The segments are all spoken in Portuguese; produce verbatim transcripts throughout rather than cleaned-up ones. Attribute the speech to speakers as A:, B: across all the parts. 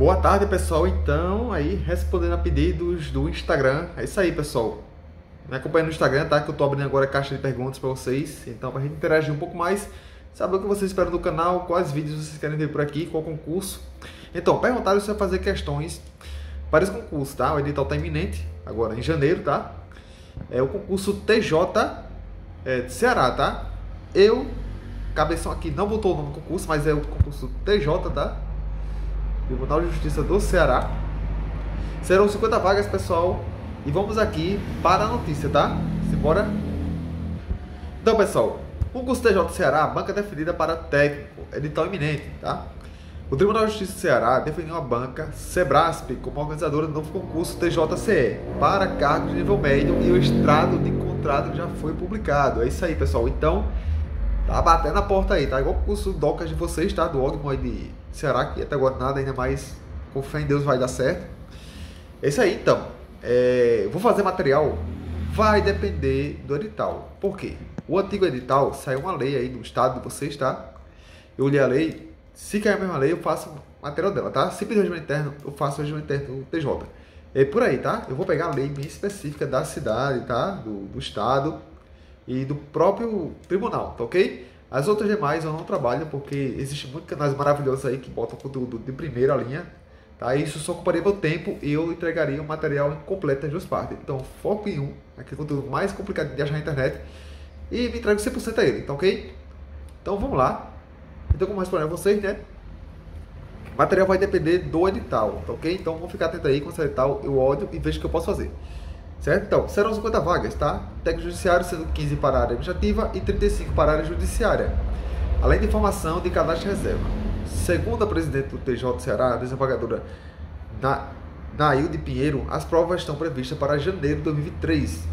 A: Boa tarde, pessoal. Então, aí, respondendo a pedidos do Instagram. É isso aí, pessoal. Me acompanha no Instagram, tá? Que eu tô abrindo agora a caixa de perguntas para vocês. Então, pra gente interagir um pouco mais, saber o que vocês esperam do canal, quais vídeos vocês querem ver por aqui, qual concurso. Então, perguntaram se eu fazer questões para esse concurso, tá? O edital tá iminente, agora em janeiro, tá? É o concurso T J é, de Ceará, tá? Eu, cabeção aqui, não botou o nome do concurso, mas é o concurso T J, tá? Tribunal de Justiça do Ceará. Serão cinquenta vagas, pessoal. E vamos aqui para a notícia, tá? Simbora? Então, pessoal, concurso T J do Ceará, banca definida para técnico, edital iminente, tá? O Tribunal de Justiça do Ceará definiu a banca Sebrasp como organizadora do novo concurso T J C E para cargos de nível médio e o extrato de contrato já foi publicado. É isso aí, pessoal. Então, tá batendo a porta aí, tá? Igual o concurso Docas de vocês, tá? Do Ogmo aí de Ceará, que até agora nada, ainda mais com fé em Deus vai dar certo. É isso aí, então. É, vou fazer material, vai depender do edital. Por quê? O antigo edital, saiu uma lei aí do estado de vocês, tá? Eu li a lei, se cair a mesma lei, eu faço material dela, tá? Se pedir o regimento interno, eu faço o regimento interno do T J. É por aí, tá? Eu vou pegar a lei bem específica da cidade, tá? Do, do estado e do próprio tribunal, tá ok? As outras demais eu não trabalho porque existem muitos canais maravilhosos aí que botam conteúdo de primeira linha, tá? Isso só ocuparia meu tempo e eu entregaria o material incompleto das duas partes. Então foco em um, aquele conteúdo mais complicado de achar na internet, e me entrego cem por cento a ele, tá ok? Então vamos lá. Então, como responder a vocês, né? O material vai depender do edital, tá ok? Então vamos ficar atento aí com esse edital, eu olho e vejo o que eu posso fazer. Certo? Então, serão cinquenta vagas, tá? Técnico judiciário, sendo quinze para a área administrativa e trinta e cinco para a área judiciária. Além de formação de cadastro de reserva. Segundo a presidente do T J do Ceará, a desembargadora Na, Nailde Pinheiro, as provas estão previstas para janeiro de dois mil e vinte e três.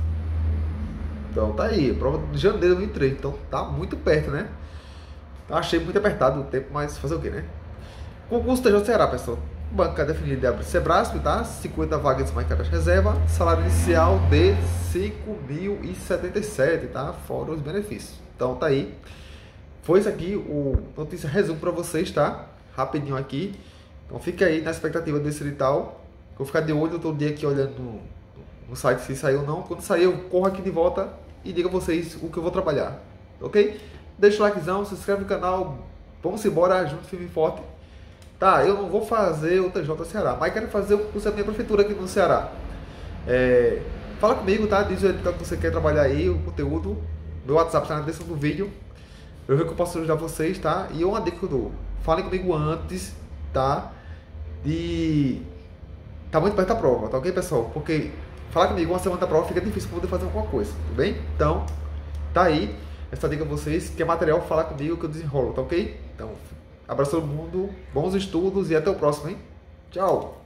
A: Então, tá aí, prova de janeiro de dois mil e vinte e três. Então, tá muito perto, né? Achei muito apertado o tempo, mas fazer o quê, né? Concurso T J do Ceará, pessoal. Banca definida de Sebrasp, tá? cinquenta vagas mais cadastro de reserva. Salário inicial de cinco mil e setenta e sete, tá? Fora os benefícios. Então tá aí. Foi isso aqui o notícia resumo para vocês, tá? Rapidinho aqui. Então fica aí na expectativa desse edital. Vou ficar de olho todo dia aqui olhando no, no site se saiu ou não. Quando sair, eu corro aqui de volta e digo a vocês o que eu vou trabalhar. Ok? Deixa o likezão, se inscreve no canal. Vamos embora junto, firme e forte. Tá, eu não vou fazer o T J Ceará, mas quero fazer o curso da minha prefeitura aqui no Ceará. É, fala comigo, tá? Diz o edital que você quer trabalhar aí, o conteúdo. Meu WhatsApp está na descrição do vídeo. Eu vejo que eu posso ajudar vocês, tá? E uma dica que eu dou. Falem comigo antes, tá? De... Tá muito perto da prova, tá ok, pessoal? Porque falar comigo uma semana da prova fica difícil para poder fazer alguma coisa, tudo bem? Então, tá aí. Essa dica a vocês, que é material, falar comigo que eu desenrolo, tá ok? Então, abraço todo mundo, bons estudos e até o próximo, hein? Tchau!